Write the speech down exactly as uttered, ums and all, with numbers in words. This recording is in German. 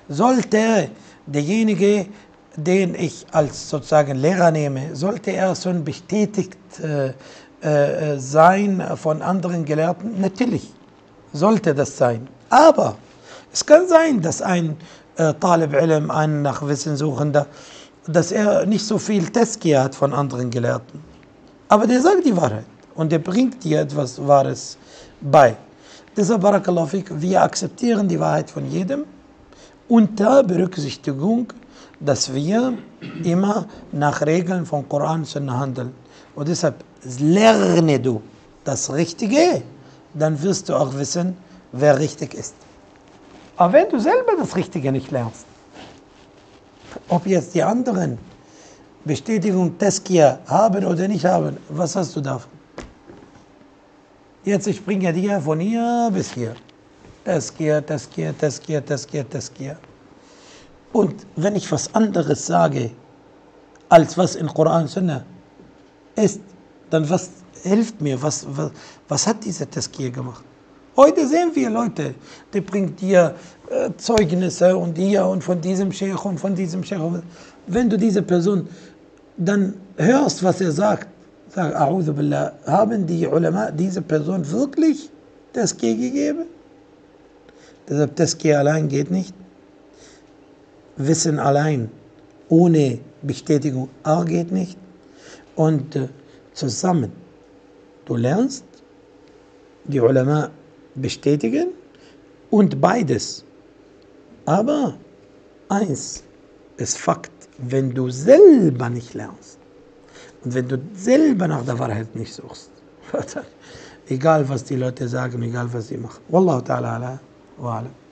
sollte derjenige, den ich als sozusagen Lehrer nehme, sollte er schon bestätigt äh, äh, sein von anderen Gelehrten? Natürlich sollte das sein. Aber es kann sein, dass ein äh, Talib Ilm, ein nach Wissen Suchender, dass er nicht so viel Tazkiya hat von anderen Gelehrten. Aber der sagt die Wahrheit und der bringt dir etwas Wahres bei. Deshalb, Barakallahu fik, wir akzeptieren die Wahrheit von jedem unter Berücksichtigung, dass wir immer nach Regeln von Koran und Sunna handeln. Und deshalb lerne du das Richtige, dann wirst du auch wissen, wer richtig ist. Aber wenn du selber das Richtige nicht lernst, ob jetzt die anderen Bestätigung Tazkiya haben oder nicht haben, was hast du davon? Jetzt, ich bringe dir von hier bis hier. Tazkiya, Tazkiya, Tazkiya, Tazkiya, Tazkiya. Und wenn ich was anderes sage, als was in Koran und Sunna ist, dann was hilft mir? Was, was, was hat diese Tazkiya gemacht? Heute sehen wir Leute, die bringt dir äh, Zeugnisse und hier und von diesem Sheikh und von diesem Sheikh. Wenn du diese Person dann hörst, was er sagt, sag, A'udhu Billah, haben die Ulama diese Person wirklich Tazkiya gegeben? Deshalb Tazkiya allein geht nicht. Wissen allein ohne Bestätigung auch geht nicht. Und äh, zusammen, du lernst, die Ulama bestätigen und beides. Aber eins ist Fakt, wenn du selber nicht lernst und wenn du selber nach der Wahrheit nicht suchst, egal was die Leute sagen, egal was sie machen. Wallahu ta'ala ala wa alam.